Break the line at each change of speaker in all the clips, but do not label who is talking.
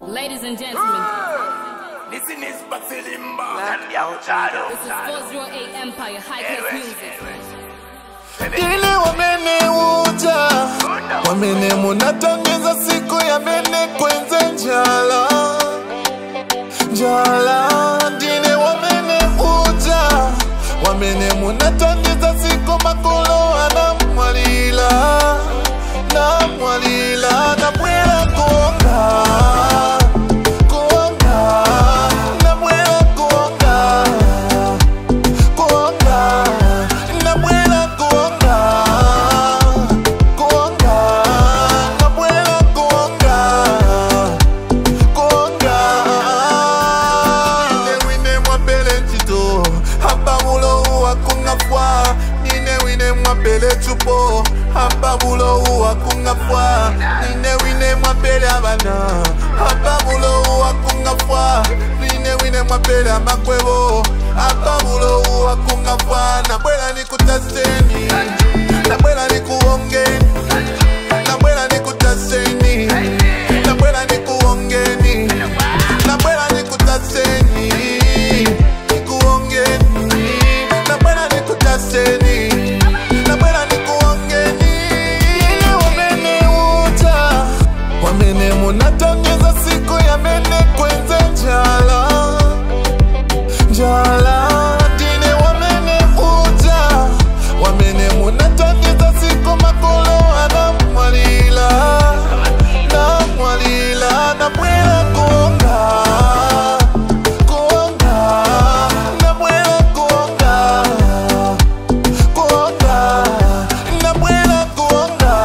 Ladies and gentlemen,
this is Basilimba.
this is 408 Empire High-Class Music.
Ile wamene uja wamene munatangeza siku ya mene kwenze njala Dile wamene uja wamene munatangeza siku makolo anamwalila na mwela kuonga Ababulo wakungafwa nine wine mwapele abana ababulo wakungafwa nine wine mwapele amakwebo ababulo wakungafwa nabwela nikutaseni nabwela nikuongeni nabwela nikutaseni nabwela nikuongeni nabwela nikutaseni nikuongeni nabwela nikutaseni munatangeza siku ya mene kwenze njala Dine wamene uja wamene munatangeza siku makolo anamwalila na mwela kuonga na mwela kuonga na mwela kuonga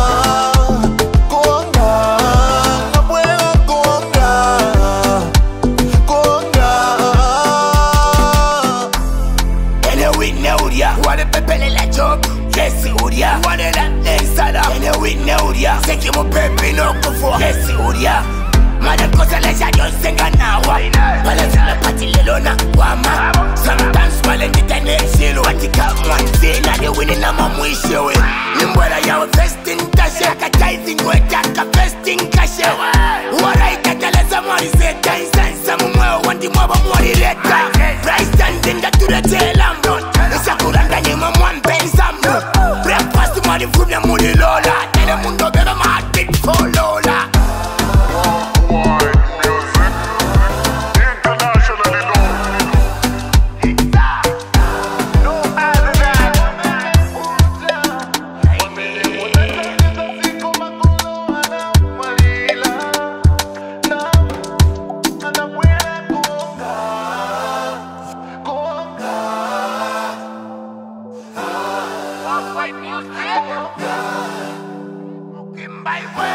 Wale pepele la job, yesi uria. Wale la nesala, ene wine uria. Seki mo pepe no kufo, yesi uria. Mada kosa le jadio senga na wa. Wale zile pati lelo na wama. Sometimes wale nitane shilo. Watika mwanzi na de wine na mamwishe we. Nimbwela yawe festing tashe. Akatizing we taka festing kashe. Wara ikateleza mwari zeta. Insansa mumweo wandi mwaba mwari reta. Price standing da turete lambo. Kuranga nyima mwampen sambo breakfast money food na money lola tele mundo beba ma big for lola Bye.